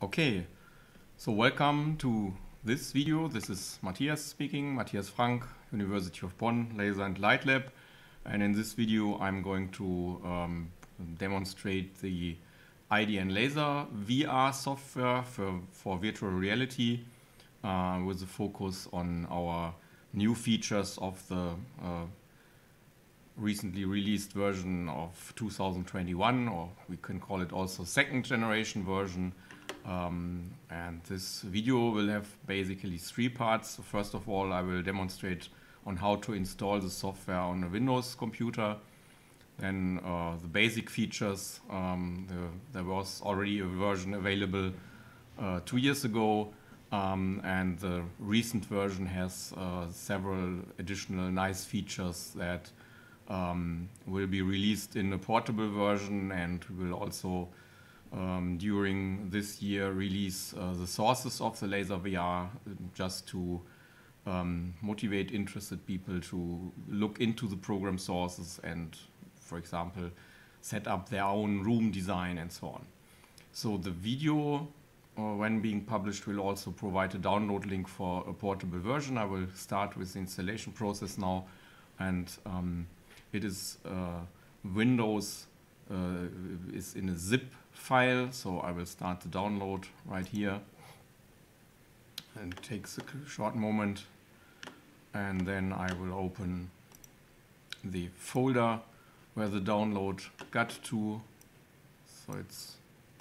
Okay, so welcome to this video. This is Matthias speaking, Matthias Frank, University of Bonn, Laser and Light Lab. And in this video I'm going to demonstrate the IDN-Laser-VR software for virtual reality with a focus on our new features of the recently released version of 2021, or we can call it also second generation version. And this video will have basically three parts. So first of all, I will demonstrate on how to install the software on a Windows computer. Then the basic features. There was already a version available 2 years ago, and the recent version has several additional nice features that will be released in a portable version, and we will also during this year release the sources of the Laser VR just to motivate interested people to look into the program sources and, for example, set up their own room design and so on. So the video when being published will also provide a download link for a portable version. I will start with the installation process now, and it is Windows is in a zip file, so I will start the download right here, and it takes a short moment, and then I will open the folder where the download got to. So it's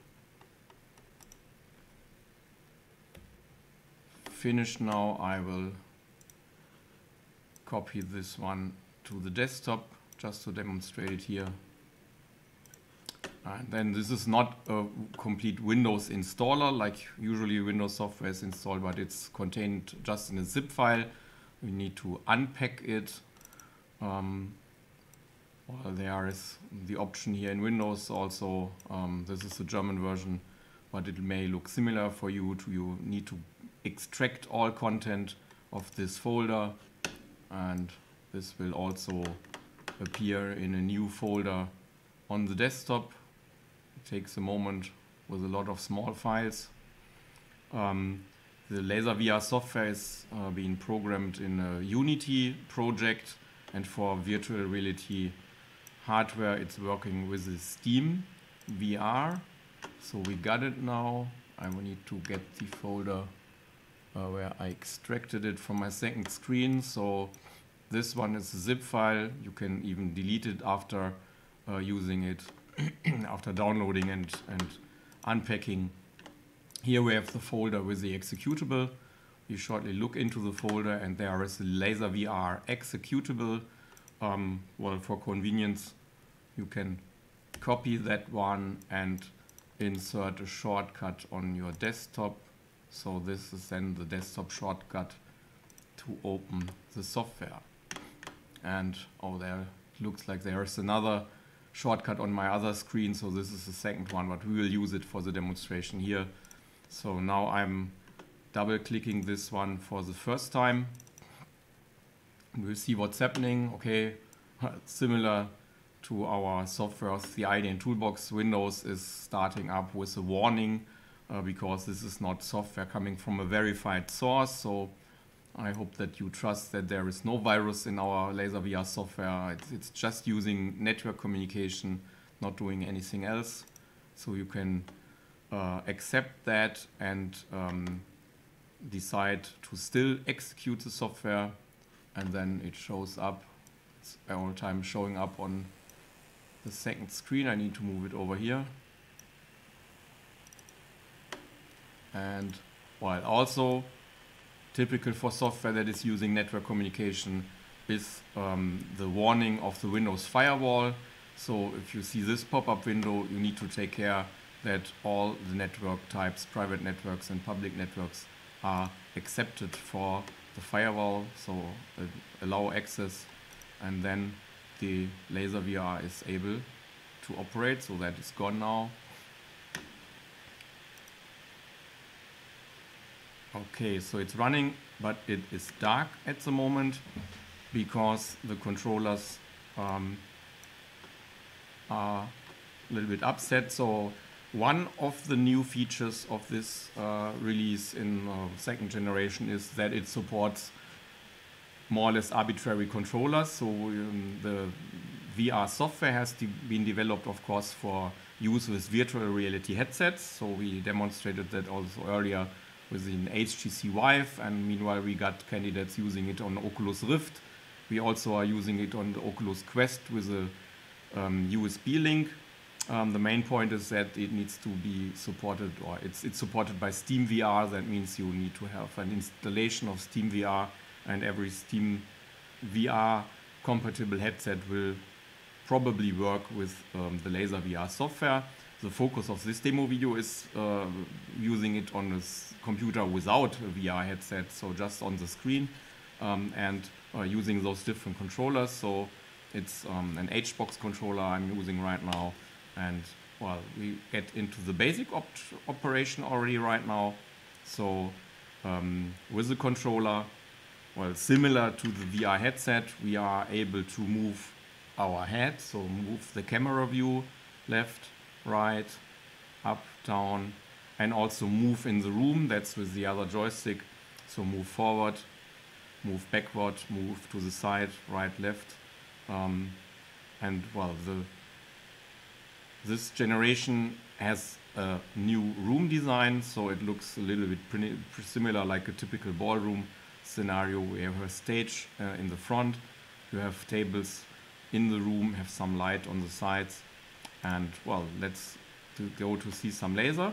finished now. I will copy this one to the desktop just to demonstrate it here. And then this is not a complete Windows installer like usually Windows software is installed, but it's contained just in a zip file. We need to unpack it. Well, there is the option here in Windows also. This is the German version, but it may look similar for you. You need to extract all content of this folder, and this will also appear in a new folder on the desktop. It takes a moment with a lot of small files. The Laser VR software is being programmed in a Unity project, and for virtual reality hardware it's working with the Steam VR. So we got it now. I will need to get the folder where I extracted it from my second screen. So this one is a zip file. You can even delete it after using it, after downloading and unpacking. Here we have the folder with the executable. We shortly look into the folder, and there is a Laser VR executable. Well, for convenience, you can copy that one and insert a shortcut on your desktop. So this is then the desktop shortcut to open the software. And there looks like there is another shortcut on my other screen, so this is the second one, but we will use it for the demonstration here. So now I'm double clicking this one for the first time. We'll see what's happening. Okay, similar to our software, the IDN toolbox, Windows is starting up with a warning because this is not software coming from a verified source. So I hope that you trust that there is no virus in our Laser VR software. It's just using network communication, not doing anything else. So you can accept that and decide to still execute the software, and then it shows up. It's all the time showing up on the second screen. I need to move it over here. And while also typical for software that is using network communication is the warning of the Windows firewall. So if you see this pop-up window, you need to take care that all the network types, private networks and public networks, are accepted for the firewall, so allow access, and then the Laser VR is able to operate. So that is gone now. Okay, so it's running, but it is dark at the moment because the controllers are a little bit upset. So one of the new features of this release in second generation is that it supports more or less arbitrary controllers. So the VR software has been developed, of course, for use with virtual reality headsets. So we demonstrated that also earlier with an HTC Vive, and meanwhile we got candidates using it on Oculus Rift. We also are using it on the Oculus Quest with a USB link. The main point is that it needs to be supported, or it's supported by Steam VR. That means you need to have an installation of Steam VR, and every Steam VR compatible headset will probably work with the Laser VR software. The focus of this demo video is using it on a computer without a VR headset, so just on the screen, and using those different controllers. So it's an HBox controller I'm using right now, and well, we get into the basic operation already right now. So with the controller, well, similar to the VR headset, we are able to move our head, so move the camera view left, right, up, down, and also move in the room. That's with the other joystick. So move forward, move backward, move to the side, right, left. And well, this generation has a new room design, so it looks a little bit similar like a typical ballroom scenario. We have a stage in the front, you have tables in the room, have some light on the sides, and well, let's go to see some laser.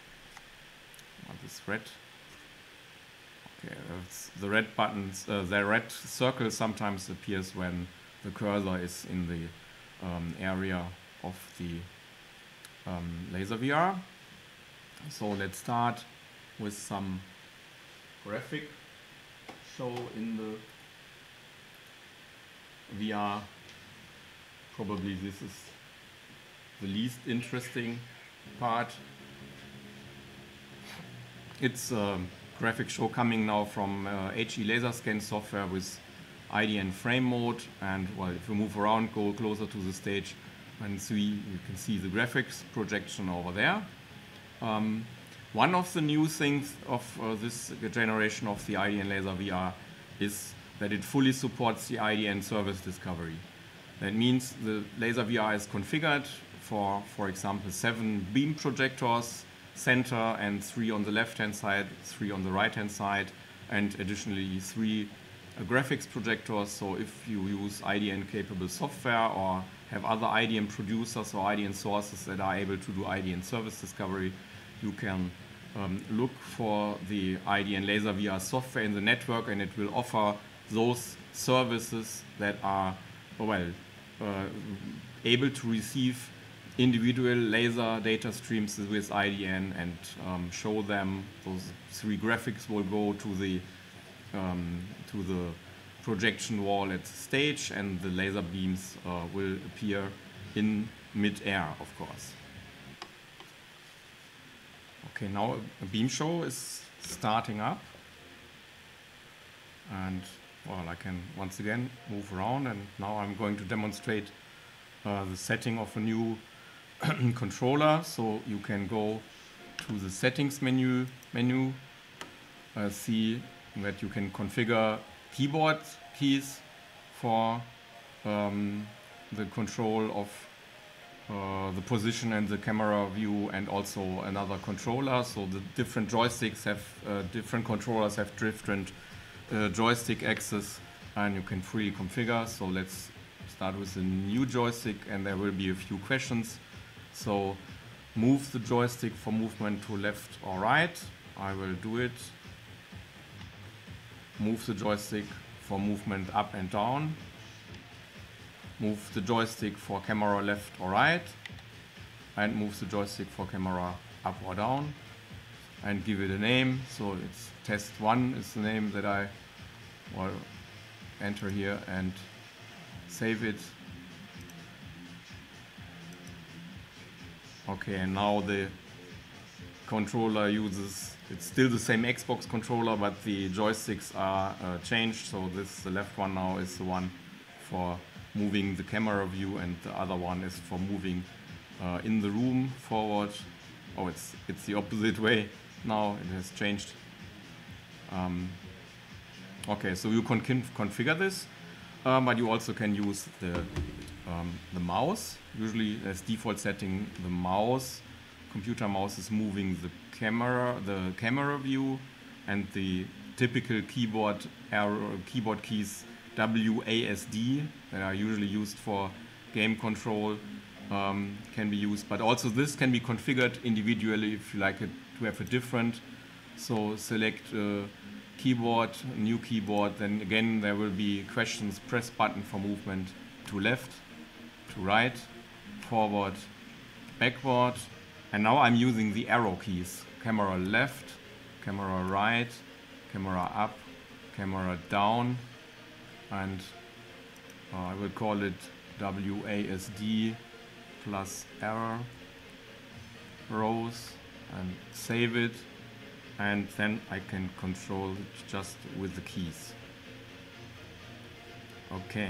This red. Okay, the red buttons, the red circle sometimes appears when the cursor is in the area of the Laser VR. So let's start with some graphic show in the VR. Probably this is the least interesting part. It's a graphic show coming now from HE laser scan software with IDN frame mode, and well, if you move around, go closer to the stage, and you can see the graphics projection over there. One of the new things of this generation of the IDN-Laser-VR is that it fully supports the IDN service discovery. That means the Laser VR is configured for example, 7 beam projectors, center, and 3 on the left-hand side, 3 on the right-hand side, and additionally 3 graphics projectors. So if you use IDN-capable software or have other IDN producers or IDN sources that are able to do IDN service discovery, you can look for the IDN-Laser-VR software in the network, and it will offer those services that are able to receive individual laser data streams with IDN and show them. Those 3 graphics will go to the projection wall at the stage, and the laser beams will appear in mid-air, of course. Okay, now a beam show is starting up, and well, I can once again move around, and now I'm going to demonstrate the setting of a new controller. So you can go to the settings menu, see that you can configure keyboard keys for the control of the position and the camera view, and also another controller. So the different joysticks have different controllers have different joystick axes, and you can freely configure. So let's start with a new joystick, and there will be a few questions. So move the joystick for movement to left or right. I will do it. Move the joystick for movement up and down. Move the joystick for camera left or right, and move the joystick for camera up or down, and give it a name. So it's test 1 is the name that I will enter here and save it. Okay, and now the controller uses, it's still the same Xbox controller, but the joysticks are changed. So the left one now is the one for moving the camera view, and the other one is for moving in the room forward, oh, it's the opposite way now. It has changed. Okay, so you can configure this, but you also can use the mouse. Usually, as default setting, the mouse, computer mouse, is moving the camera view, and the typical keyboard keys WASD that are usually used for game control can be used, but also this can be configured individually if you like it to have a different. So select keyboard, new keyboard, then again there will be questions, press button for movement to left, to right, forward, backward, and now I'm using the arrow keys. Camera left, camera right, camera up, camera down, and I will call it WASD plus error rows and save it, and then I can control it just with the keys. Okay.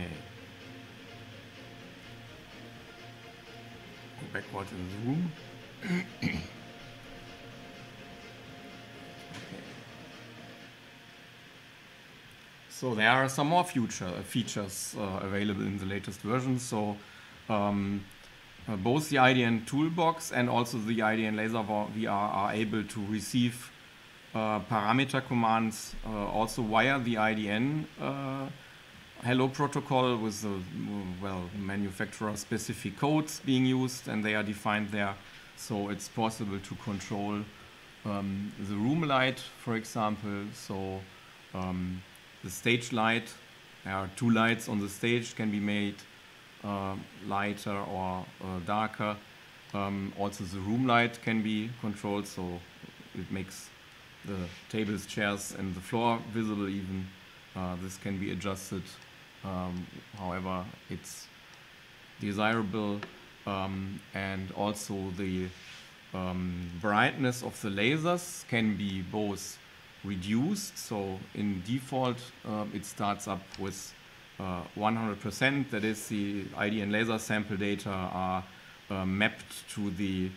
Go backward in the room. Okay. So there are some more features available in the latest version. So both the IDN Toolbox and also the IDN-Laser-VR are able to receive parameter commands also via the IDN Hello protocol with the manufacturer specific codes being used, and they are defined there. So it's possible to control the room light, for example. So the stage light, there are two lights on the stage, can be made lighter or darker. Also the room light can be controlled, so it makes the tables, chairs and the floor visible even. This can be adjusted however it's desirable, and also the brightness of the lasers can be both reduced. So in default it starts up with 100%, that is the IDN laser sample data are mapped to the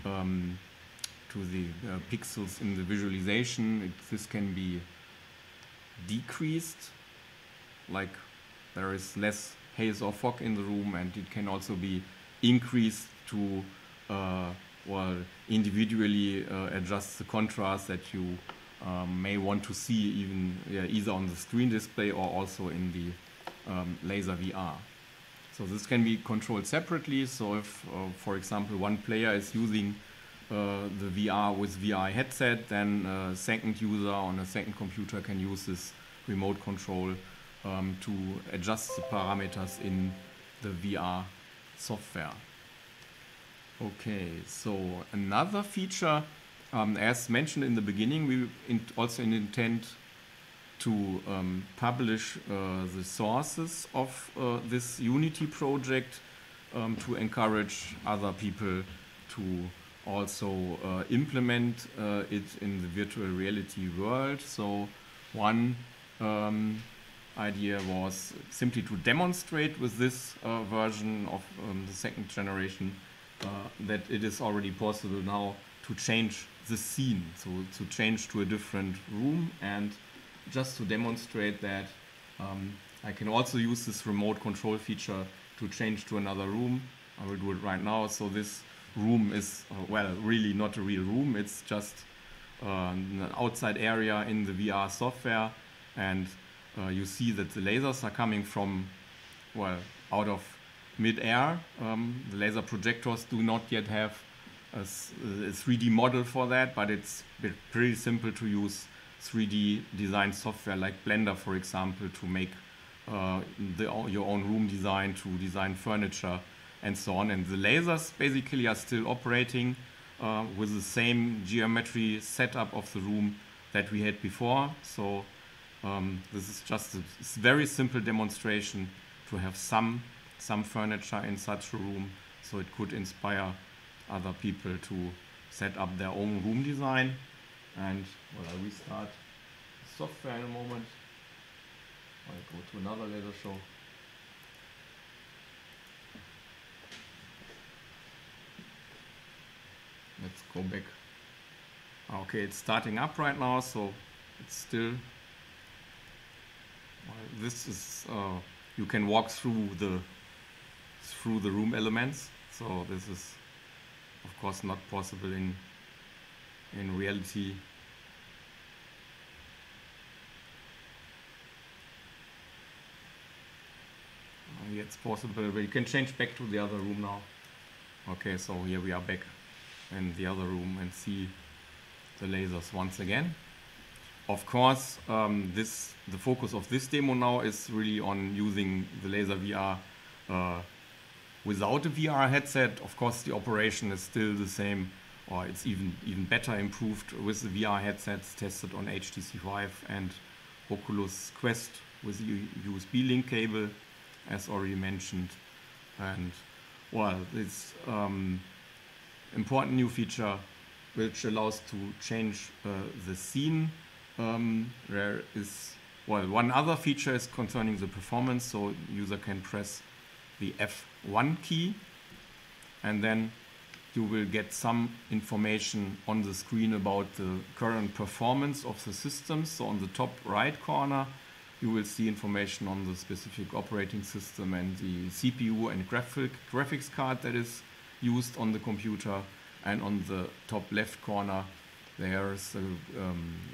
pixels in the visualization. This can be decreased, like there is less haze or fog in the room, and it can also be increased to individually adjust the contrast that you may want to see even either on the screen display or also in the laser VR. So this can be controlled separately. So if for example one player is using the VR with VR headset, then a second user on a second computer can use this remote control to adjust the parameters in the VR software. Okay, so another feature, as mentioned in the beginning, we also intend to publish the sources of this Unity project to encourage other people to also implement it in the virtual reality world. So one idea was simply to demonstrate with this version of the second generation that it is already possible now to change the scene, so to change to a different room, and just to demonstrate that I can also use this remote control feature to change to another room. I will do it right now. So this room is really not a real room, it's just an outside area in the VR software, and you see that the lasers are coming from out of mid-air. The laser projectors do not yet have a 3D model for that, but it's pretty simple to use 3D design software like Blender, for example, to make your own room design, to design furniture and so on. And the lasers basically are still operating with the same geometry setup of the room that we had before. So this is just a very simple demonstration to have some furniture in such a room, so it could inspire other people to set up their own room design. And I'll restart the software in a moment. I'll go to another laser show. Let's go back. Okay, it's starting up right now, so it's still. Well, this is you can walk through the room elements. So this is, of course, not possible in reality. Yeah, it's possible, but you can change back to the other room now. Okay, so here we are back in the other room and see the lasers once again. Of course, the focus of this demo now is really on using the Laser VR without a VR headset. Of course, the operation is still the same, or it's even better improved with the VR headsets tested on HTC Vive and Oculus Quest with the USB link cable, as already mentioned. And well, this important new feature which allows to change the scene. There is, well, one other feature is concerning the performance, so user can press the F1 key and then you will get some information on the screen about the current performance of the system. So on the top right corner you will see information on the specific operating system and the CPU and graphics card that is used on the computer, and on the top left corner there's a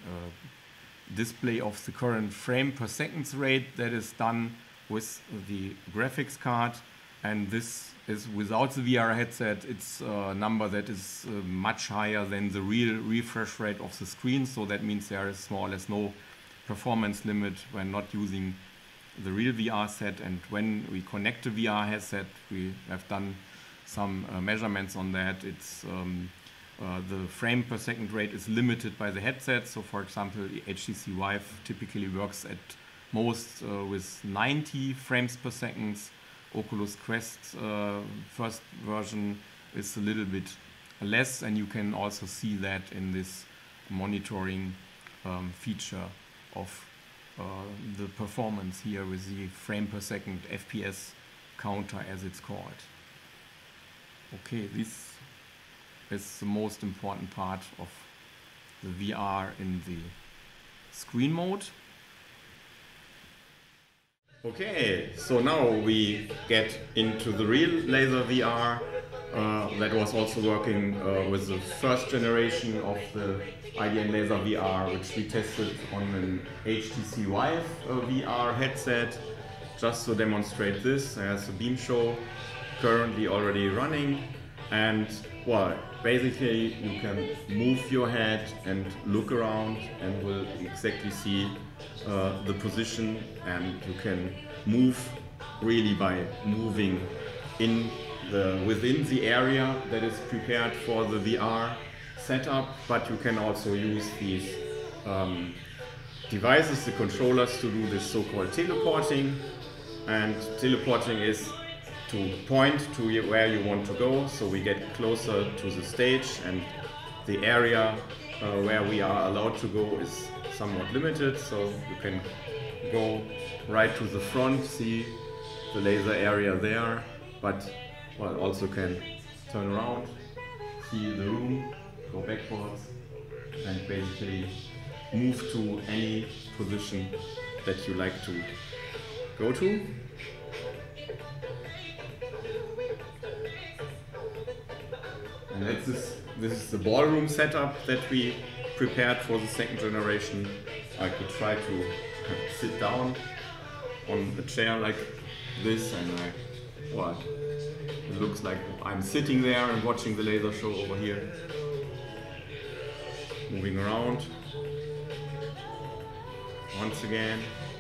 display of the current frame per second rate that is done with the graphics card, and this is without the VR headset. It's a number that is much higher than the real refresh rate of the screen, so that means there is more or less no performance limit when not using the real VR set. And when we connect the VR headset, we have done some measurements on that. It's the frame per second rate is limited by the headset. So for example, the HTC Vive typically works at most with 90 frames per second. Oculus Quest first version is a little bit less, and you can also see that in this monitoring feature of the performance here with the frame per second FPS counter, as it's called. Okay, this is the most important part of the VR in the screen mode. Okay, so now we get into the real Laser VR that was also working with the first generation of the IDN-Laser-VR, which we tested on an HTC Vive VR headset. Just to demonstrate this, there's a beam show currently already running, and well, basically you can move your head and look around and will exactly see the position, and you can move really by moving within the area that is prepared for the VR setup, but you can also use these devices, the controllers, to do this so-called teleporting. And teleporting is to point to where you want to go, so we get closer to the stage, and the area where we are allowed to go is somewhat limited, so you can go right to the front, see the laser area there, but well, also can turn around, see the room, go backwards, and basically move to any position that you like to go to. And this is the ballroom setup that we prepared for the second generation. I could try to sit down on a chair like this, and it looks like I'm sitting there and watching the laser show over here. Moving around once again.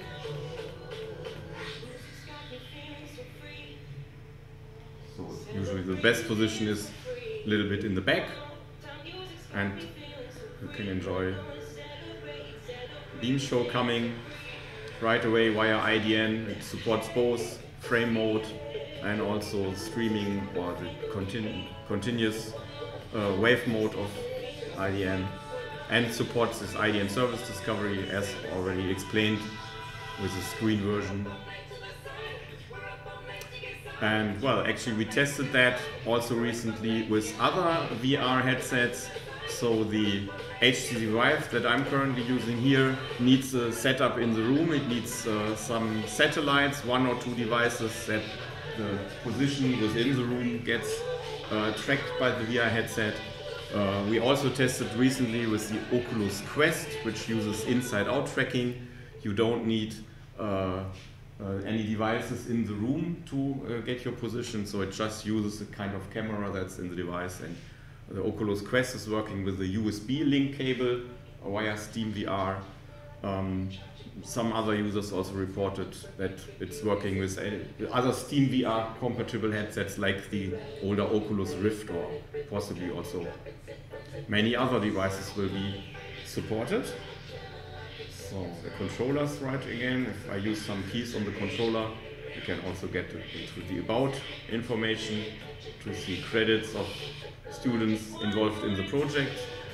So usually the best position is a little bit in the back, and you can enjoy beam show coming right away via IDN. It supports both frame mode and also streaming, or the continuous wave mode of IDN, and supports this IDN service discovery as already explained with the screen version. And well, actually we tested that also recently with other VR headsets. So the HTC Vive that I'm currently using here needs a setup in the room. It needs some satellites, 1 or 2 devices that the position within the room gets tracked by the VR headset. We also tested recently with the Oculus Quest, which uses inside-out tracking. You don't need any devices in the room to get your position, so it just uses a kind of camera that's in the device. And the Oculus Quest is working with a USB link cable via SteamVR. Some other users also reported that it's working with other SteamVR compatible headsets like the older Oculus Rift, or possibly also many other devices will be supported. So the controller's right again. If I use some keys on the controller, you can also get into the about information to see credits of students involved in the project.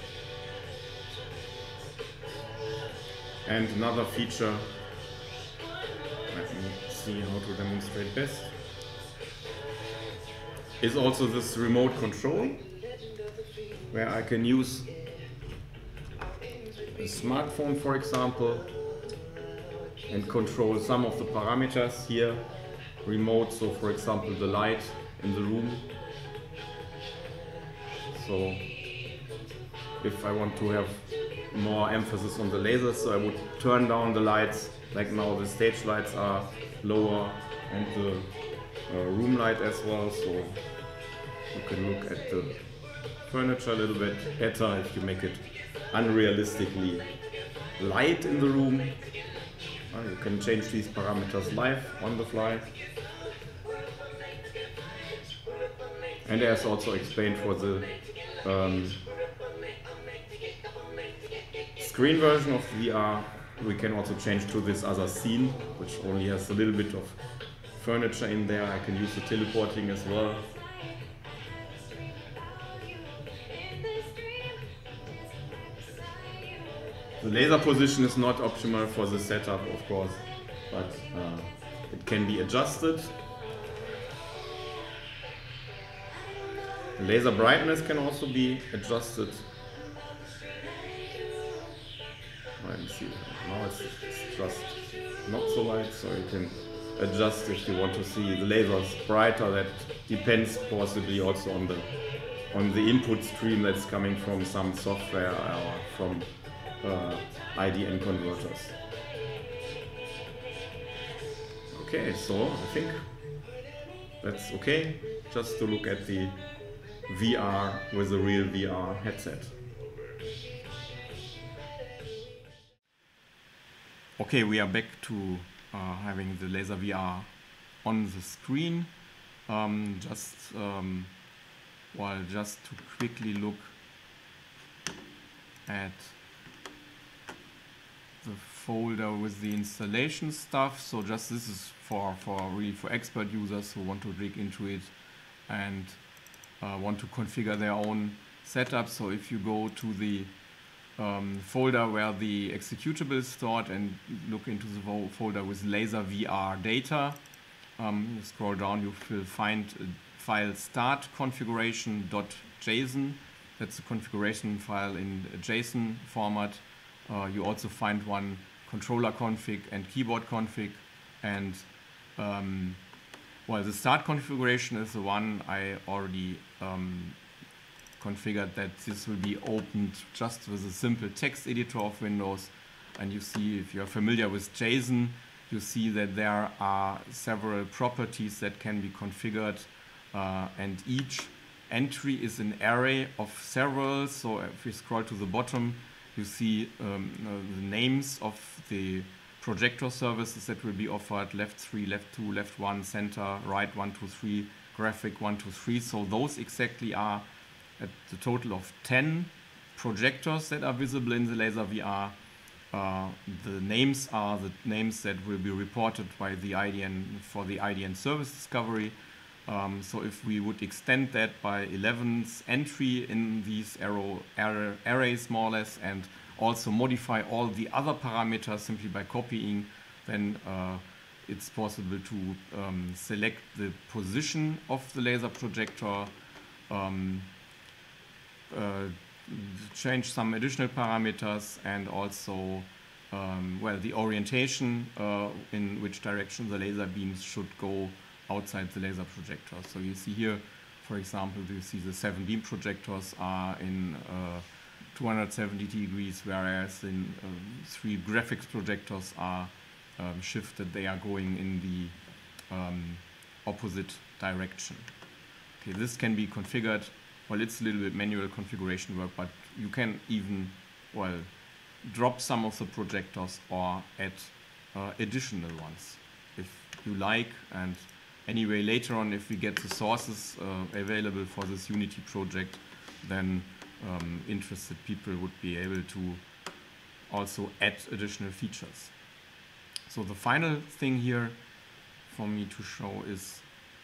And another feature, let me see how to demonstrate best, is also this remote control, where I can use a smartphone, for example, and control some of the parameters here, remote. So for example, the light in the room. So if I want to have more emphasis on the lasers, so I would turn down the lights, like now the stage lights are lower, and the room light as well, so you can look at the furniture a little bit better if you make it unrealistically light in the room. You can change these parameters live on the fly. And as also explained for the screen version of VR, we can also change to this other scene, which only has a little bit of furniture in there. I can use the teleporting as well. The laser position is not optimal for the setup, of course, but it can be adjusted. The laser brightness can also be adjusted. Let me see. Now it's just not so light, so you can adjust if you want to see the lasers brighter. That depends possibly also on the input stream that's coming from some software or from IDN converters. Okay, so I think that's okay, just to look at the VR with a real VR headset. Okay, we are back to having the laser VR on the screen. Just to quickly look at the folder with the installation stuff. So just this is for expert users who want to dig into it and want to configure their own setup. So if you go to the folder where the executable is stored and look into the folder with laser VR data, you scroll down, you will find a file start configuration.json. That's a configuration file in a JSON format. You also find one controller config and keyboard config, and well, the start configuration is the one I already configured, that this will be opened just with a simple text editor of Windows. And you see, if you're familiar with JSON, you see that there are several properties that can be configured, and each entry is an array of several. So if you scroll to the bottom, you see the names of the projector services that will be offered: left 3, left 2, left 1, center, right 1, 2, 3, graphic 1, 2, 3. So those exactly are at the total of 10 projectors that are visible in the laser VR. The names are the names that will be reported by the IDN for the IDN service discovery. So if we would extend that by 11th entry in these arrays more or less, and also modify all the other parameters simply by copying, then it's possible to select the position of the laser projector, change some additional parameters, and also well, the orientation in which direction the laser beams should go outside the laser projector. So you see here, for example, you see the 7 beam projectors are in 270 degrees, whereas in 3 graphics projectors are shifted. They are going in the opposite direction. Okay, this can be configured. Well, it's a little bit manual configuration work, but you can even, well, drop some of the projectors or add additional ones if you like. And anyway, later on, if we get the sources available for this Unity project, then interested people would be able to also add additional features. So the final thing here for me to show is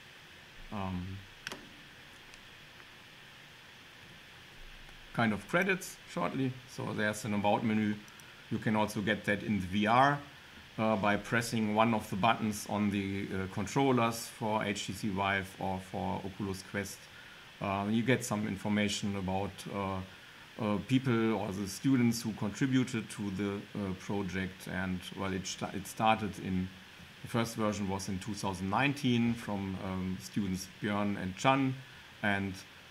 kind of credits shortly. So there's an about menu. You can also get that in the VR by pressing one of the buttons on the controllers for HTC Vive or for Oculus Quest. You get some information about people or the students who contributed to the project, and well, it started in, the first version was in 2019 from students Björn and Can, and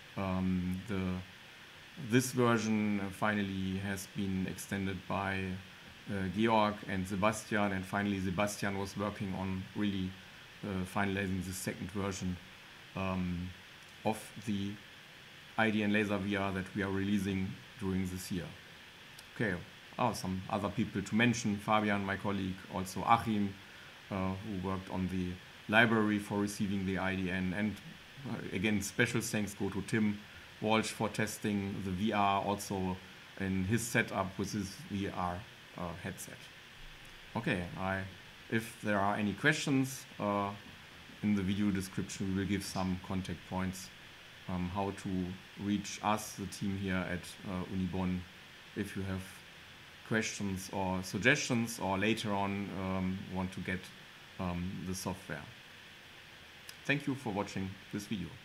this version finally has been extended by Georg and Sebastian, and finally Sebastian was working on really finalizing the second version of the IDN-Laser-VR that we are releasing during this year. Okay, some other people to mention: Fabian, my colleague, also Achim, who worked on the library for receiving the IDN, and again, special thanks go to Tim Walsh for testing the VR also in his setup with his VR headset. Okay, if there are any questions, in the video description we will give some contact points how to reach us, the team here at Uni Bonn, if you have questions or suggestions, or later on want to get the software. Thank you for watching this video.